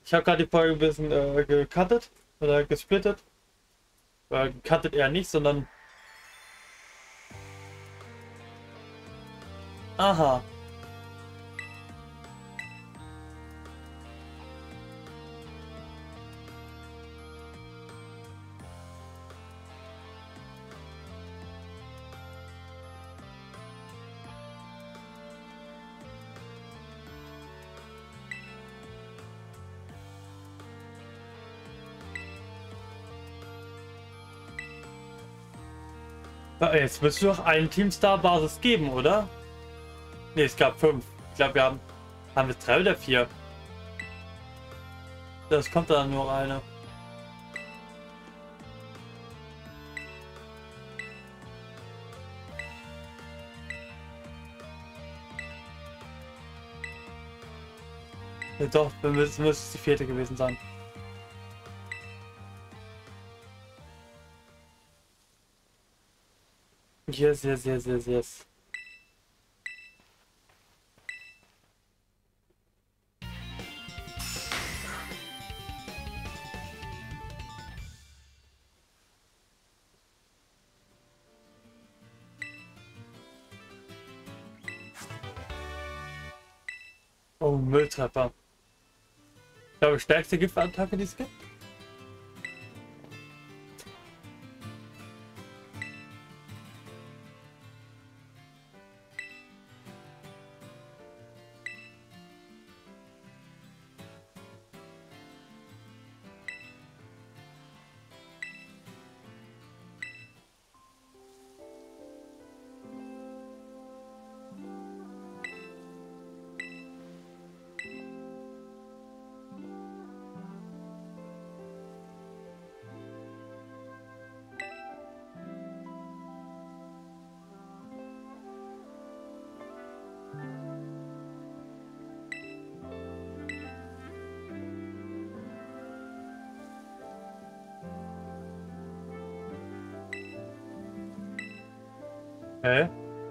Ich habe gerade die Folge ein bisschen gecuttet oder gesplittet. Gecuttet eher nicht, sondern... Aha. Jetzt müsste doch eine Teamstar-Basis geben, oder? Ne, es gab 5. Ich glaube, haben wir 3 oder 4? Das kommt dann nur eine. Ja, doch, müsste es die 4. gewesen sein. Yes, yes, yes, yes, yes. Oh, Mülltreffer. Ich glaube, stärkste Giftattacke, die es gibt. Hä?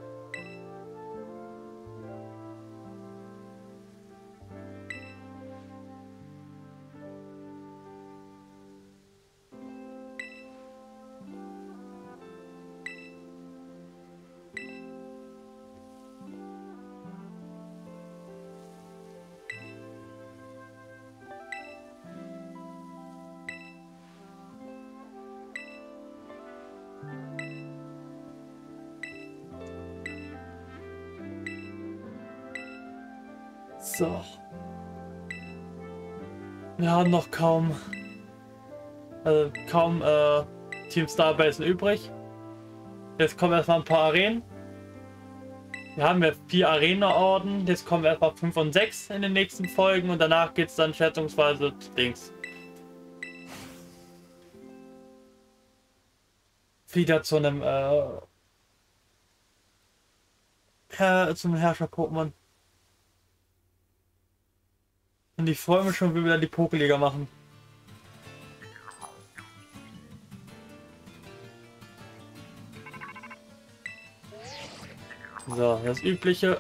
So. Wir haben noch kaum Team Starbasen übrig. Jetzt kommen erstmal ein paar Arenen. Wir haben ja 4 Arena-Orden. Jetzt kommen erstmal 5 und 6 in den nächsten Folgen und danach geht es dann schätzungsweise links. Wieder zu einem zum Herrscher-Pokémon. Und ich freue mich schon, wie wir dann die Pokeliga machen. So, das Übliche.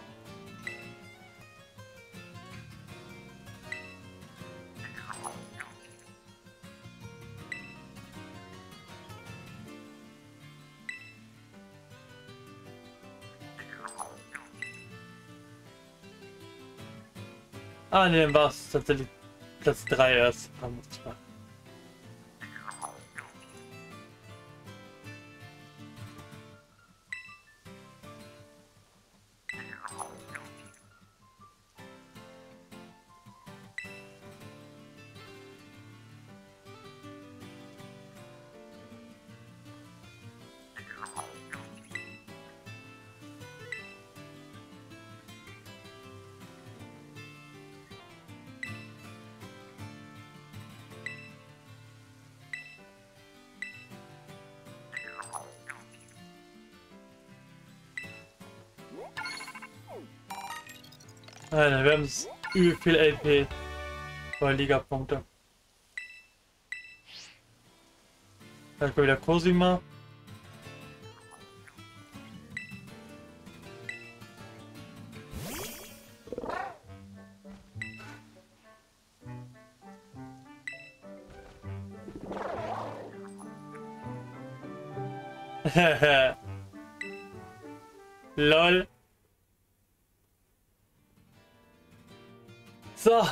Ah, ne, war es tatsächlich Platz 3 erst. Alter, wir haben übel viel LP bei Liga-Punkte. Da kommt wieder Cosima. Lol. So.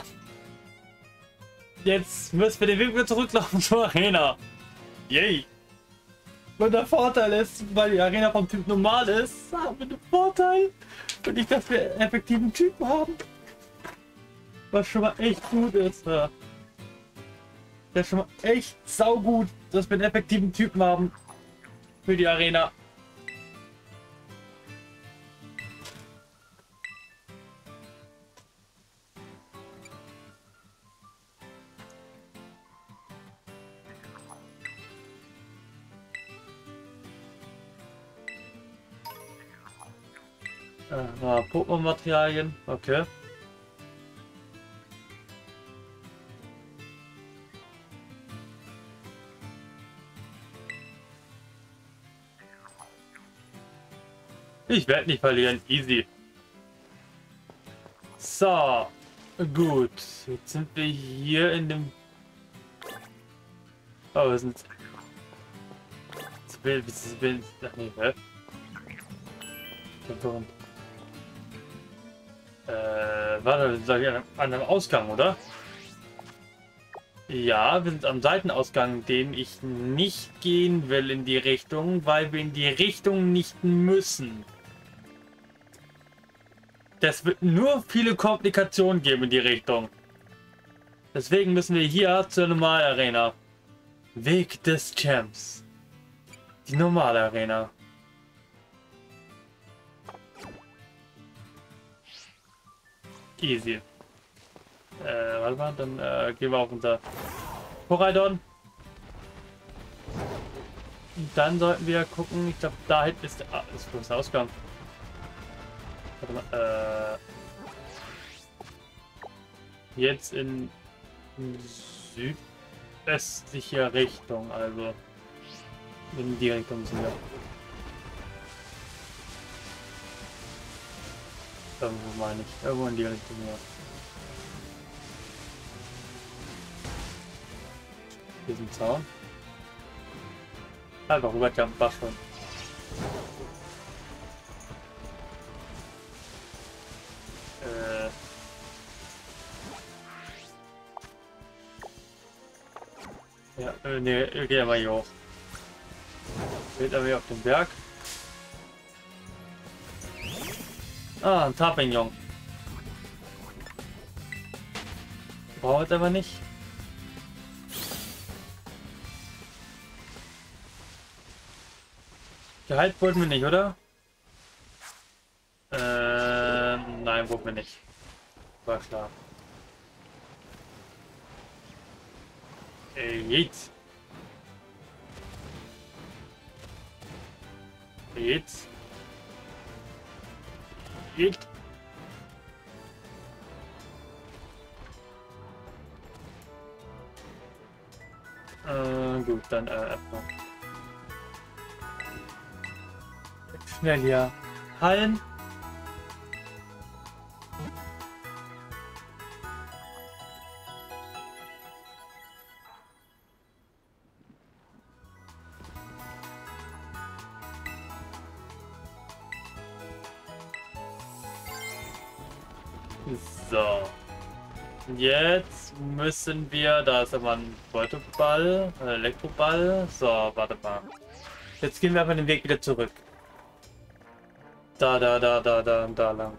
Jetzt müssen wir den Weg wieder zurücklaufen zur Arena. Yay. Und der Vorteil ist, weil die Arena vom Typ normal ist, haben wir den Vorteil, und nicht, dass wir einen effektiven Typen haben. Was schon mal echt gut ist. Ja. Das ist schon mal echt saugut, dass wir einen effektiven Typen haben für die Arena. Pokémon-Materialien, okay. Ich werde nicht verlieren, easy. So, gut. Jetzt sind wir hier in dem... Oh, wir sind... Ach nee, hä? Warte, wir sind hier an einem Ausgang, oder? Ja, wir sind am Seitenausgang, den ich nicht gehen will in die Richtung, weil wir in die Richtung nicht müssen. Das wird nur viele Komplikationen geben in die Richtung. Deswegen müssen wir hier zur Normalarena. Weg des Champs. Die normale Arena. Easy. Warte mal, dann gehen wir auf unser Koraidon. Und dann sollten wir gucken, ich glaube, da hinten ist der Ausgang. Warte mal, jetzt in südöstliche Richtung, also in die Richtung sind wir. Irgendwo meine ich, irgendwo in die Richtung, ja. Hier ist ein Zaun. Einfach rüberjumpen, war schon. Ja, ne, geh mal hier hoch. Geht aber hier auf den Berg. Ah, ein Tapignon. Brauchen wir jetzt aber nicht. Gehalt wollten wir nicht, oder? Nein, wollten wir nicht. War klar. Jetzt. Jetzt. Jetzt. Gut, dann erstmal. Schnell hier heilen. So. Jetzt müssen wir, da ist aber ein Voltoball, Elektroball. So, warte mal. Jetzt gehen wir einfach den Weg wieder zurück. Da lang.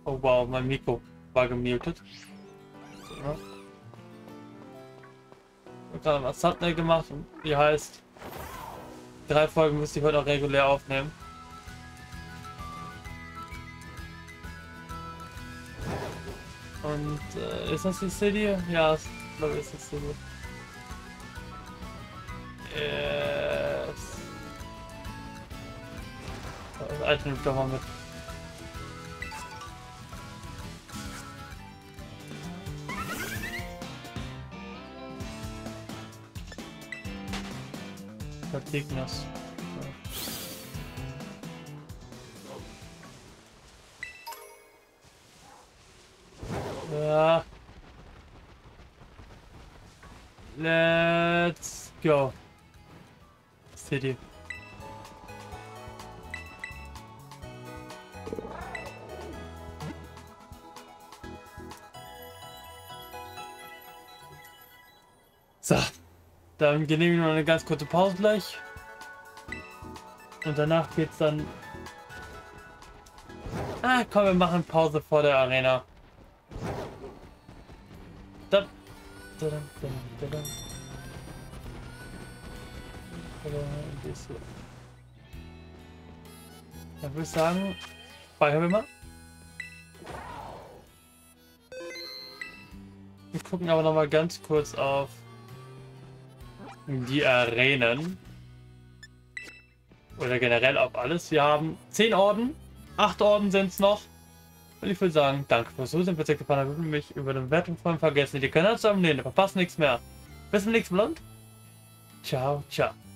Oh wow, mein Mikro war gemutet. So, ja. Ich habe gerade mal Thumbnail gemacht und die heißt 3 Folgen müsste ich heute auch regulär aufnehmen. Und ist das die City? Ja, ich glaube, ist das City. Yes. Das Item nimmt doch mal mit. Vertignis. Ja. Let's go. City. So. Dann genehmigen wir noch eine ganz kurze Pause gleich. Und danach geht's dann. Ah, komm, wir machen Pause vor der Arena. Da. Dann würde ich sagen, speichern wir mal. Wir gucken aber noch mal ganz kurz auf die Arenen. Oder generell auf alles. Wir haben 10 Orden. 8 Orden sind es noch. Und ich würde sagen, danke fürs Zusehen. Wenn es euch gefallen hat, würde mich über eine Bewertung freuen. Vergessen, die Kanal zu abonnieren. Verpasst nichts mehr. Bis zum nächsten Mal und ciao, ciao.